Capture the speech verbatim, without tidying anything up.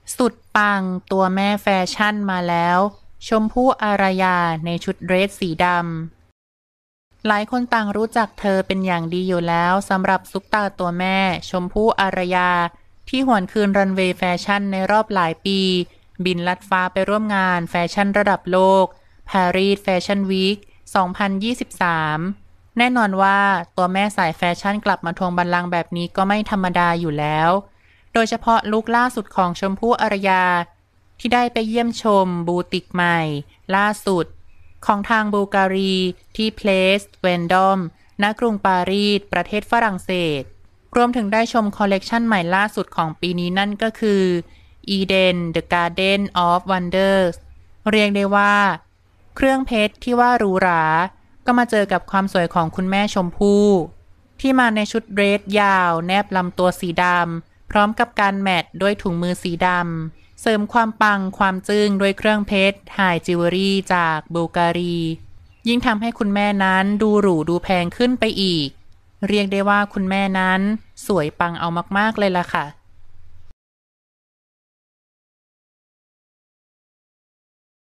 สุดปังตัวแม่แฟชั่นมาแล้วชมพู่อารยาในชุดเดรสสีดำหลายคนต่างรู้จักเธอเป็นอย่างดีอยู่แล้วสำหรับซุปตาตัวแม่ชมพู่อารยาที่หวนคืนรันเวย์แฟชั่นในรอบหลายปีบินลัดฟ้าไปร่วมงานแฟชั่นระดับโลกปารีสแฟชั่นวีคสองพันยี่สิบสามแน่นอนว่าตัวแม่สายแฟชั่นกลับมาทวงบัลลังก์แบบนี้ก็ไม่ธรรมดาอยู่แล้วโดยเฉพาะลุคล่าสุดของชมพู่อารยาที่ได้ไปเยี่ยมชมบูติกใหม่ล่าสุดของทางบูการีที่เพลสเวนดอมณกรุงปารีสประเทศฝรั่งเศสรวมถึงได้ชมคอลเลกชันใหม่ล่าสุดของปีนี้นั่นก็คือ Eden The Garden of Wonders เรียกได้ว่าเครื่องเพชรที่ว่าหรูหราก็มาเจอกับความสวยของคุณแม่ชมพู่ที่มาในชุดเดรสยาวแนบลำตัวสีดำพร้อมกับการแมทด้วยถุงมือสีดำเสริมความปังความจึ้งด้วยเครื่องเพชรไฮจิวเวลรี่จากบูการียิ่งทำให้คุณแม่นั้นดูหรูดูแพงขึ้นไปอีกเรียกได้ว่าคุณแม่นั้นสวยปังเอามากๆเลยล่ะค่ะ